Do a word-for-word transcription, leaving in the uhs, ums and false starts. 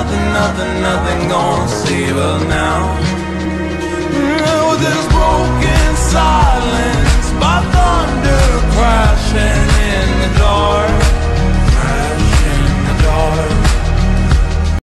nothing, nothing, nothing gonna save us now. With this broken side